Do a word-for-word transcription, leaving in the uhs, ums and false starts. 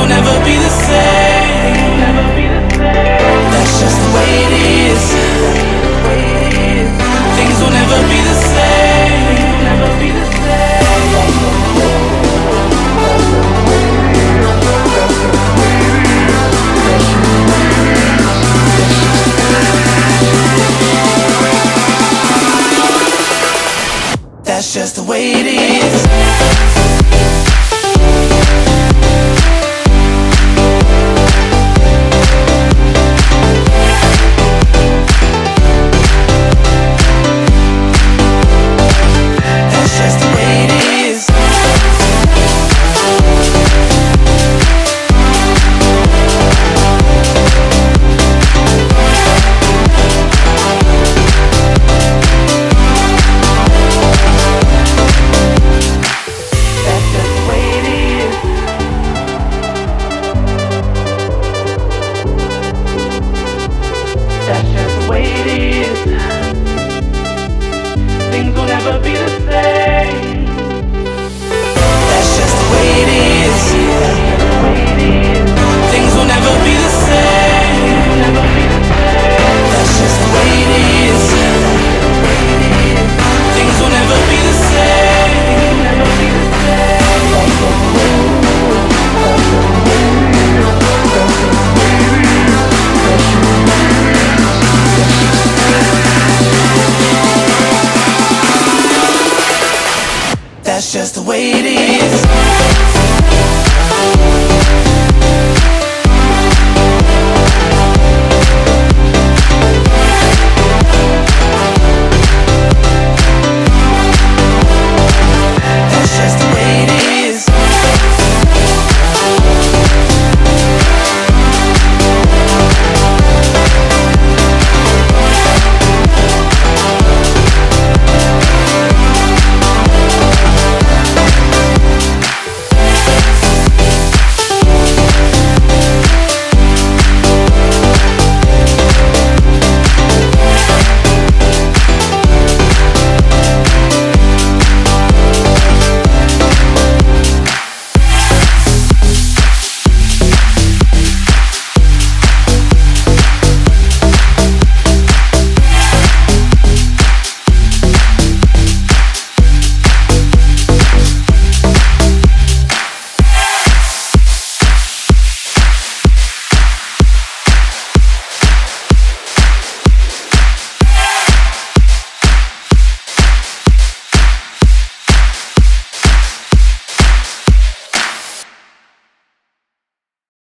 will never be the same. That's just the way it is. Things will never be the same. That's just the way it is. That's just the way it is. Things will never be the same. That's just the way it is. Things will never be the same. That's just the way it is. Things will never be the same. That's just the way it is.